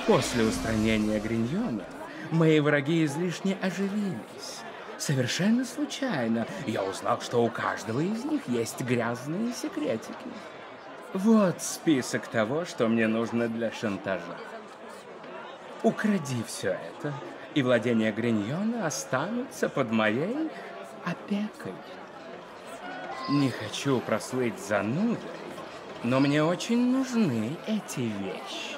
После устранения Гриньона мои враги излишне оживились. Совершенно случайно я узнал, что у каждого из них есть грязные секретики. Вот список того, что мне нужно для шантажа. Укради все это, и владения Гриньона останутся под моей опекой. Не хочу прослыть занудой, но мне очень нужны эти вещи.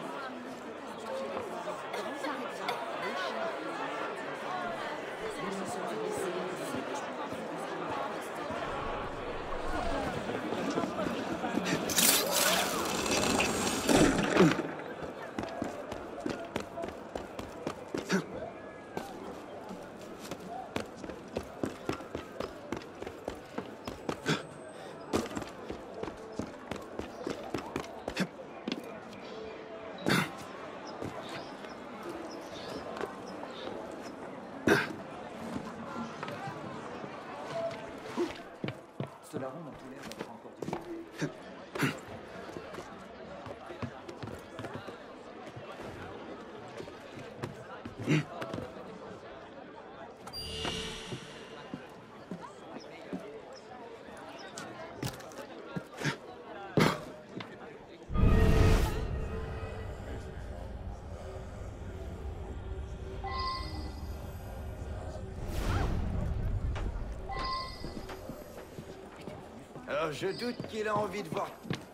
Alors, je doute qu'il a envie de voir.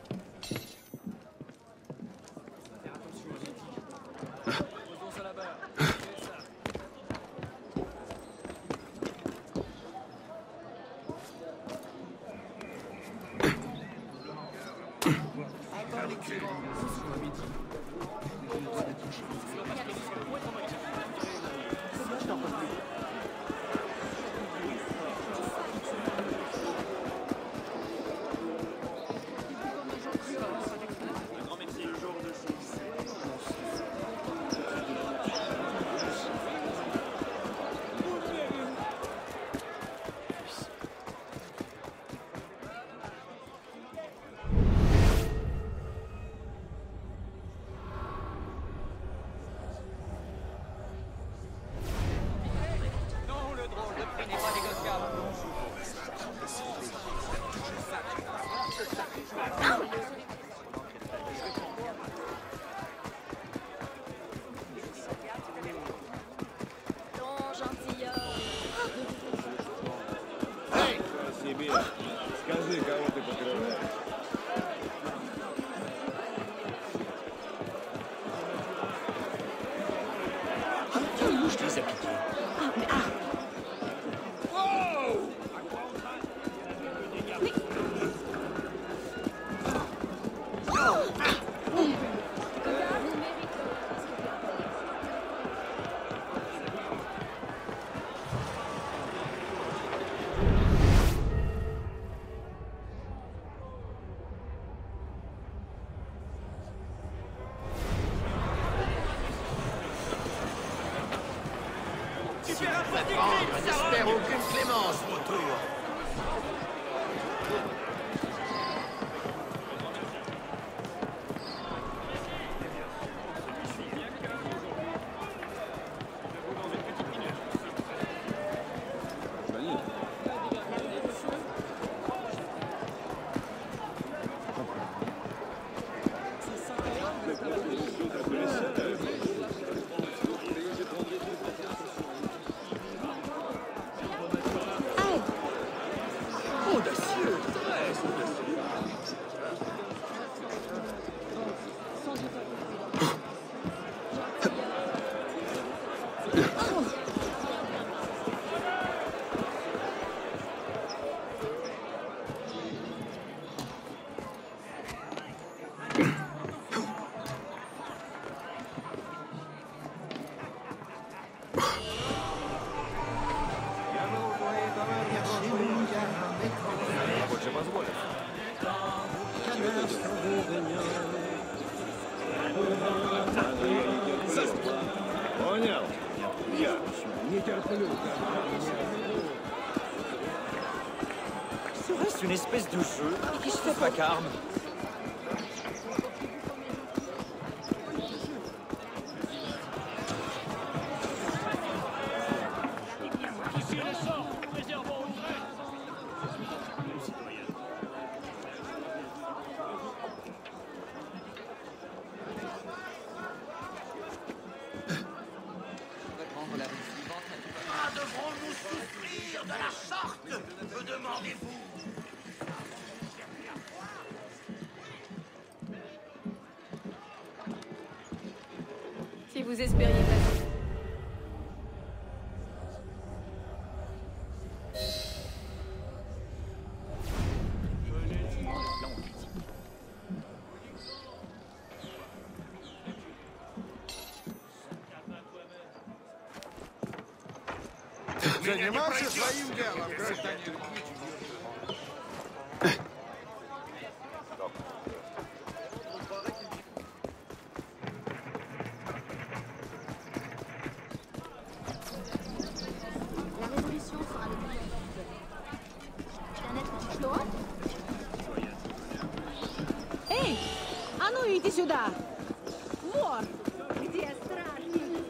Скажи, кого ты покрываешь. Je les ai piqués. On n'espère aucune clémence, retour. Понял? Я не терплю. Serait-ce une espèce de jeu qui se fait vacarme? vous espériez passer. Заниматься своим делом, гражданин. La révolution sera le bien-être. Что? Эй, а ну иди сюда! Вор! Где стражник?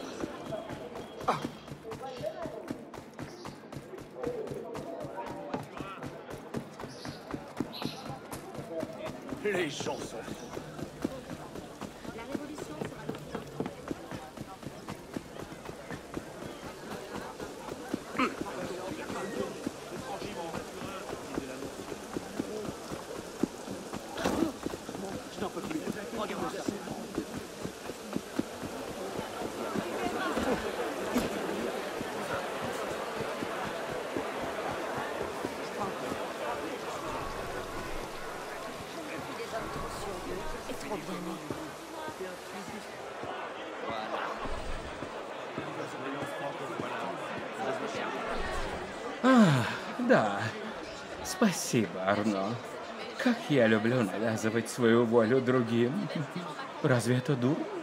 Les gens sont La révolution sera le Je n'en peux plus. Regarde ça. Да. Спасибо, Арно. Как я люблю навязывать свою волю другим. Разве это дурно?